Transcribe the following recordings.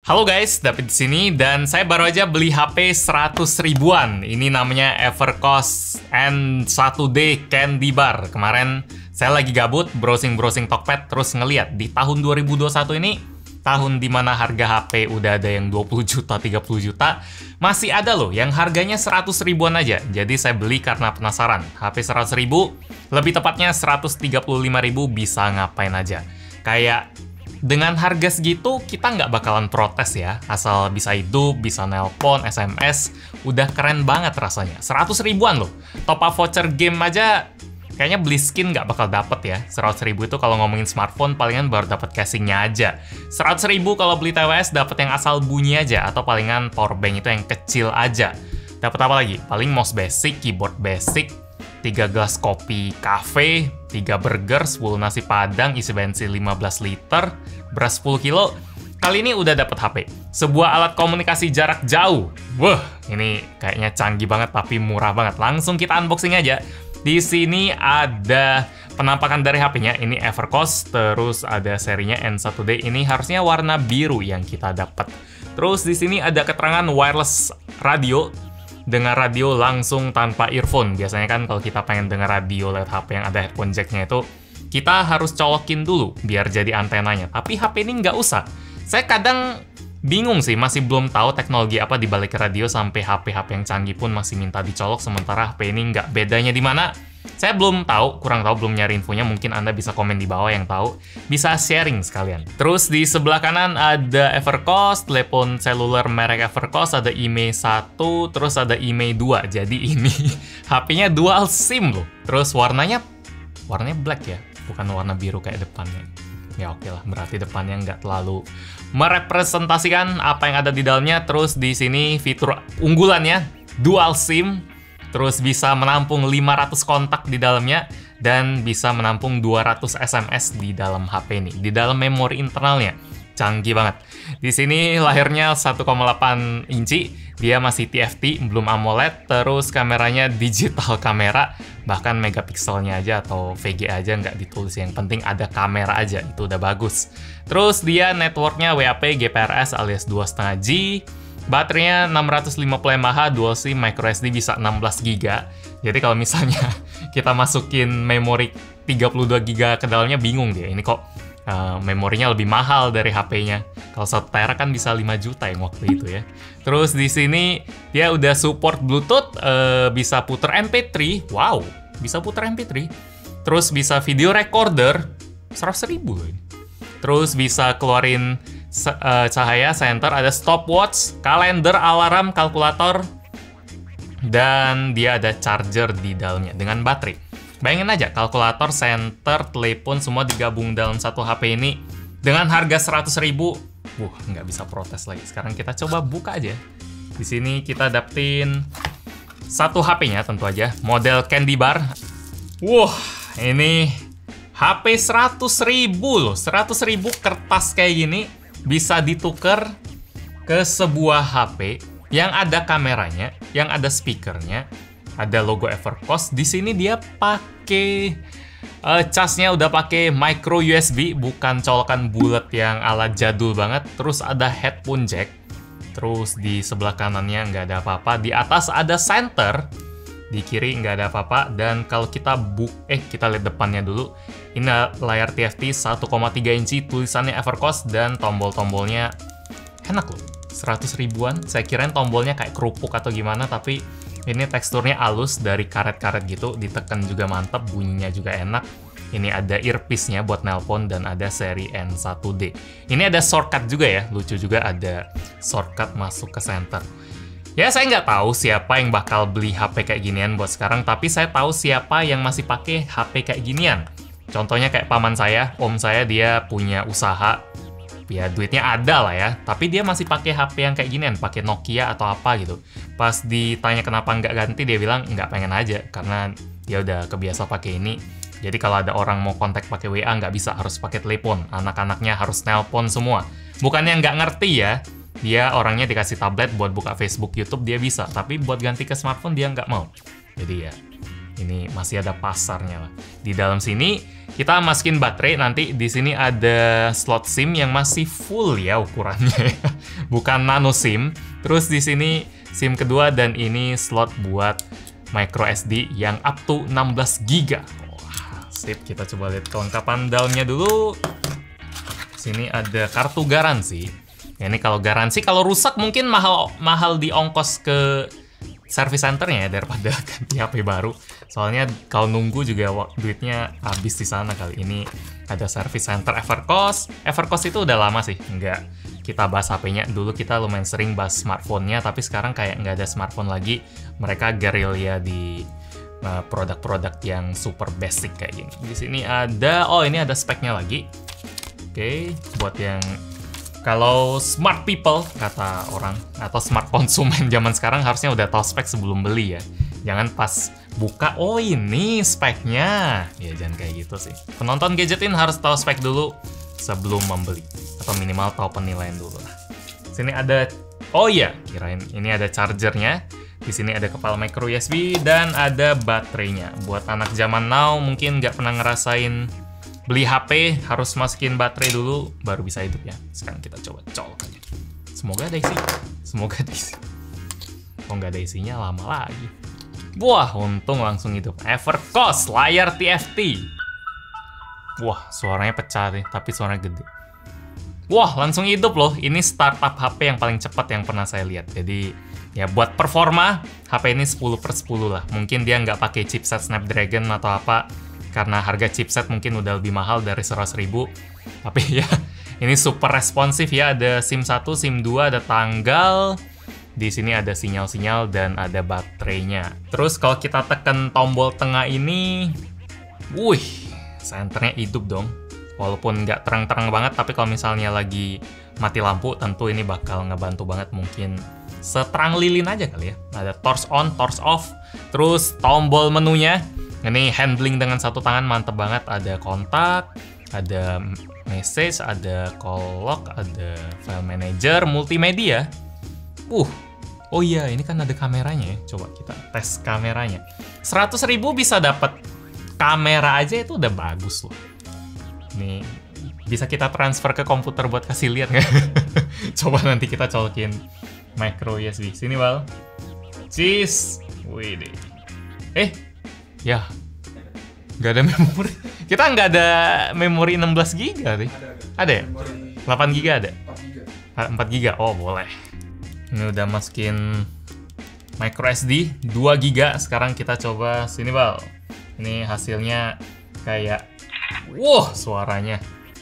Halo guys, David di sini dan saya baru aja beli HP 100 ribuan. Ini namanya Evercost N1D Candy Bar. Kemarin saya lagi gabut browsing Tokped terus ngeliat di tahun 2021 ini, tahun dimana harga HP udah ada yang 20 juta, 30 juta, masih ada loh yang harganya 100 ribuan aja. Jadi saya beli karena penasaran. HP 100 ribu, lebih tepatnya 135 ribu bisa ngapain aja. Kayak dengan harga segitu, kita nggak bakalan protes ya. Asal bisa hidup, bisa nelpon, SMS, udah keren banget rasanya. 100 ribuan loh. Top up voucher game aja, kayaknya beli skin nggak bakal dapet ya. 100 ribu itu kalau ngomongin smartphone, palingan baru dapet casingnya aja. 100 ribu kalau beli TWS, dapet yang asal bunyi aja. Atau palingan powerbank itu yang kecil aja. Dapet apa lagi? Paling mouse basic, keyboard basic, 3 gelas kopi cafe, 3 burger, 10 nasi padang, isi bensin 15 liter, beras 10 kilo. Kali ini udah dapet HP. Sebuah alat komunikasi jarak jauh. Wah, ini kayaknya canggih banget tapi murah banget. Langsung kita unboxing aja. Di sini ada penampakan dari HP-nya. Ini Evercost, terus ada serinya N1D. Ini harusnya warna biru yang kita dapat. Terus di sini ada keterangan wireless radio. Dengar radio langsung tanpa earphone. Biasanya kan kalau kita pengen dengar radio lewat HP yang ada headphone jack-nya itu, kita harus colokin dulu biar jadi antenanya. Tapi HP ini nggak usah. Saya kadang bingung sih, masih belum tahu teknologi apa di balik radio sampai HP-HP yang canggih pun masih minta dicolok, sementara HP ini nggak. Bedanya di mana? Saya belum tahu, kurang tahu, belum nyari infonya. Mungkin Anda bisa komen di bawah yang tahu. Bisa sharing sekalian. Terus di sebelah kanan ada Evercost, telepon seluler merek Evercost, ada IMEI 1, terus ada IMEI 2. Jadi ini HP-nya dual SIM loh. Terus warnanya black ya, bukan warna biru kayak depannya. Ya oke lah, berarti depannya nggak terlalu merepresentasikan apa yang ada di dalamnya. Terus di sini fitur unggulannya, dual SIM. Terus bisa menampung 500 kontak di dalamnya, dan bisa menampung 200 SMS di dalam HP ini, di dalam memori internalnya. Canggih banget. Di sini lahirnya 1,8 inci, dia masih TFT, belum AMOLED, terus kameranya digital kamera, bahkan megapikselnya aja atau VG aja nggak ditulis, yang penting ada kamera aja, itu udah bagus. Terus dia networknya WAP GPRS alias 2,5G, baterainya 650 mAh, dual SIM, microSD bisa 16 GB. Jadi kalau misalnya kita masukin memori 32 GB ke dalamnya, bingung dia. Ini kok memorinya lebih mahal dari HP-nya. Kalau 1 tera kan bisa 5 juta yang waktu itu ya. Terus di sini dia udah support Bluetooth, bisa puter MP3. Wow, bisa puter MP3. Terus bisa video recorder, 100 ribu loh ini. Terus bisa keluarin cahaya, center, ada stopwatch, kalender, alarm, kalkulator, dan dia ada charger di dalamnya dengan baterai. Bayangin aja, kalkulator, center, telepon, semua digabung dalam satu HP ini dengan harga 100 ribu. Nggak bisa protes lagi. Sekarang kita coba buka aja. Di sini kita dapetin satu HP-nya tentu aja, model Candy Bar. Ini HP 100 ribu loh. 100 ribu kertas kayak gini bisa ditukar ke sebuah HP yang ada kameranya, yang ada speakernya, ada logo Evercost. Di sini dia pakai casnya udah pakai micro USB, bukan colokan bulat yang ala jadul banget. Terus ada headphone jack. Terus di sebelah kanannya nggak ada apa-apa. Di atas ada center. Di kiri nggak ada apa-apa. Dan kalau kita kita lihat depannya dulu. Ini layar TFT 1,3 inci, tulisannya Evercost, dan tombol-tombolnya enak loh. 100 ribuan. Saya kirain tombolnya kayak kerupuk atau gimana, tapi ini teksturnya halus dari karet-karet gitu. Ditekan juga mantap, bunyinya juga enak. Ini ada earpiece-nya buat nelpon, dan ada seri N1D. Ini ada shortcut juga ya, lucu juga ada shortcut masuk ke center. Ya, saya nggak tahu siapa yang bakal beli HP kayak ginian buat sekarang, tapi saya tahu siapa yang masih pakai HP kayak ginian. Contohnya kayak paman saya, om saya, dia punya usaha. Ya, duitnya ada lah ya, tapi dia masih pakai HP yang kayak ginian, pakai Nokia atau apa gitu. Pas ditanya kenapa nggak ganti, dia bilang nggak pengen aja, karena dia udah kebiasa pakai ini. Jadi kalau ada orang mau kontak pakai WA, nggak bisa, harus pakai telepon. Anak-anaknya harus nelpon semua. Bukannya nggak ngerti ya, dia orangnya dikasih tablet buat buka Facebook, YouTube, dia bisa. Tapi buat ganti ke smartphone, dia nggak mau. Jadi ya, Ini masih ada pasarnya lah. Di dalam sini kita masukin baterai, nanti di sini ada slot SIM yang masih full ya ukurannya, bukan nano SIM. Terus di sini SIM kedua dan ini slot buat micro SD yang up to 16 GB. Wah, sip, kita coba lihat kelengkapan daunnya dulu. Sini ada kartu garansi. Ya, ini kalau garansi, kalau rusak mungkin mahal di ongkos ke service centernya ya, daripada ganti HP baru. Soalnya kalau nunggu juga duitnya habis di sana kali. Ini ada service center Evercost. Evercost itu udah lama sih nggak kita bahas HP-nya. Dulu kita lumayan sering bahas smartphone-nya, tapi sekarang kayak nggak ada smartphone lagi. Mereka gerilya di produk-produk yang super basic kayak gini. Di sini ada, oh ini ada speknya lagi. Oke, buat yang kalau smart people kata orang atau smart konsumen zaman sekarang harusnya udah tahu spek sebelum beli ya. Jangan pas buka, oh ini speknya. Ya jangan kayak gitu sih. Penonton gadgetin harus tahu spek dulu sebelum membeli, atau minimal tahu penilaian dulu lah. Sini ada, oh iya, kirain ini ada chargernya. Di sini ada kepala micro USB dan ada baterainya. Buat anak zaman now mungkin nggak pernah ngerasain beli HP harus masukin baterai dulu baru bisa hidup ya. Sekarang kita coba colok aja. Semoga ada isi. Semoga ada isi. Kalau nggak ada isinya lama lagi. Wah, untung langsung hidup. Evercost layar TFT. Wah, suaranya pecah nih, tapi suaranya gede. Wah, langsung hidup loh. Ini startup HP yang paling cepat yang pernah saya lihat. Jadi ya buat performa, HP ini 10/10 lah. Mungkin dia nggak pakai chipset Snapdragon atau apa, karena harga chipset mungkin udah lebih mahal dari 100.000. Tapi ya, ini super responsif ya. Ada SIM 1, SIM 2, ada tanggal. Di sini ada sinyal-sinyal dan ada baterainya. Terus kalau kita tekan tombol tengah ini, wih, senternya hidup dong. Walaupun nggak terang-terang banget, tapi kalau misalnya lagi mati lampu, tentu ini bakal ngebantu banget. Mungkin seterang lilin aja kali ya. Ada torch on, torch off. Terus tombol menunya. Ini handling dengan satu tangan mantep banget. Ada kontak, ada message, ada call log, ada file manager, multimedia. Oh iya, ini kan ada kameranya ya. Coba kita tes kameranya. 100.000 bisa dapat kamera aja, itu udah bagus loh. Nih, bisa kita transfer ke komputer buat kasih lihat nggak? Coba nanti kita colokin micro USB. Sini, Bal. Cheese. Wih deh. Ya, nggak ada memori. Kita nggak ada memori 16 GB deh. Ada ya? 8 GB ada? 4 GB. Oh, boleh. Ini udah masukin micro SD 2 GB. Sekarang kita coba sini, Bal. Ini hasilnya kayak, wow, suaranya.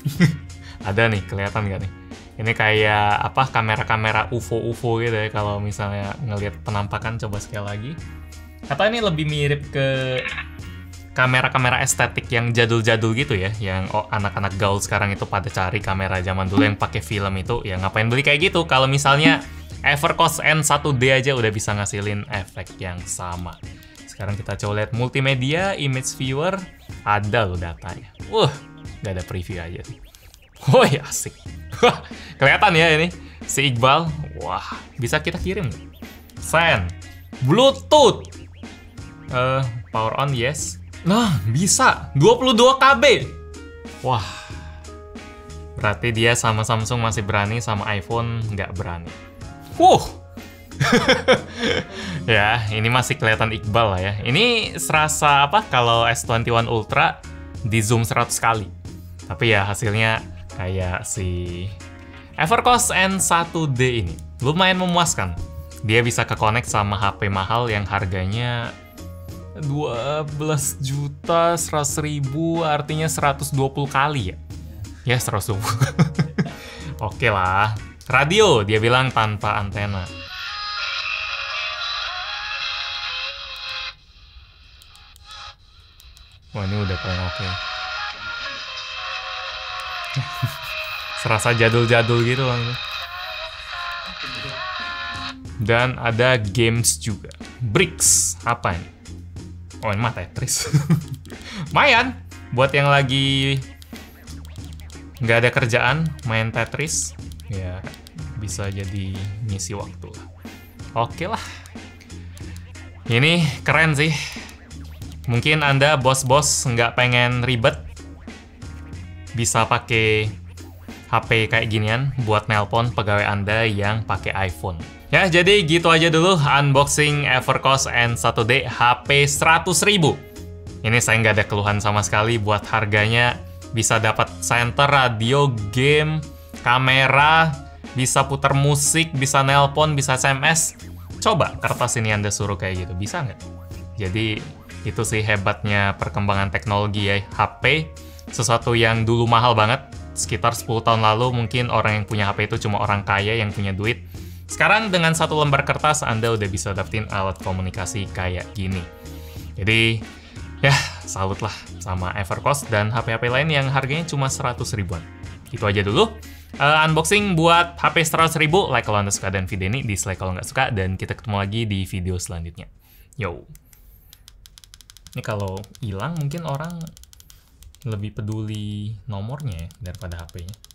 Ada nih, kelihatan nggak nih? Ini kayak apa, kamera-kamera UFO gitu ya. Kalau misalnya ngelihat penampakan, coba sekali lagi. Atau ini lebih mirip ke kamera-kamera estetik yang jadul-jadul gitu ya, yang anak-anak gaul sekarang itu pada cari kamera zaman dulu yang pakai film itu. Ya ngapain beli kayak gitu kalau misalnya Evercost N1D aja udah bisa ngasilin efek yang sama. Sekarang kita coba lihat multimedia, image viewer, ada loh datanya. Nggak ada preview aja sih. Woi, asik. Kelihatan ya ini si Iqbal. Wah, bisa kita kirim nggak? Send. Bluetooth. Power on, yes. Nah, bisa. 22 KB. Wah. Berarti dia sama Samsung masih berani, sama iPhone nggak berani. Ya, ini masih kelihatan Iqbal lah ya. Ini serasa apa kalau S21 Ultra di zoom 100 kali. Tapi ya hasilnya kayak si Evercost N1D ini. Lumayan memuaskan. Dia bisa ke-connect sama HP mahal yang harganya 12.100.000, artinya 120 kali ya. Ya, 120. Oke lah. Radio, dia bilang tanpa antena. Wah, ini udah paling oke. Serasa jadul-jadul gitu kan. Dan ada games juga. Bricks, apa ini? Oh, ini mah Tetris. Lumayan, buat yang lagi nggak ada kerjaan, main Tetris. Ya, bisa jadi ngisi waktu lah. Oke lah. Ini keren sih. Mungkin Anda bos-bos nggak pengen ribet, bisa pakai HP kayak ginian buat nelpon pegawai Anda yang pakai iPhone. Ya, jadi gitu aja dulu unboxing Evercost N1D HP 100.000. Ini saya nggak ada keluhan sama sekali buat harganya. Bisa dapat center, radio, game, kamera, bisa putar musik, bisa nelpon, bisa SMS. Coba kertas ini Anda suruh kayak gitu, bisa nggak? Jadi itu sih hebatnya perkembangan teknologi ya, HP. Sesuatu yang dulu mahal banget, sekitar 10 tahun lalu mungkin orang yang punya HP itu cuma orang kaya yang punya duit. Sekarang dengan satu lembar kertas Anda udah bisa dapetin alat komunikasi kayak gini. Jadi ya salut lah sama Evercost dan HP-HP lain yang harganya cuma 100 ribuan. Itu aja dulu. Unboxing buat HP 100.000. Like kalau Anda suka dan video ini, dislike kalau nggak suka, dan kita ketemu lagi di video selanjutnya. Yo. Ini kalau hilang mungkin orang lebih peduli nomornya ya daripada HP-nya.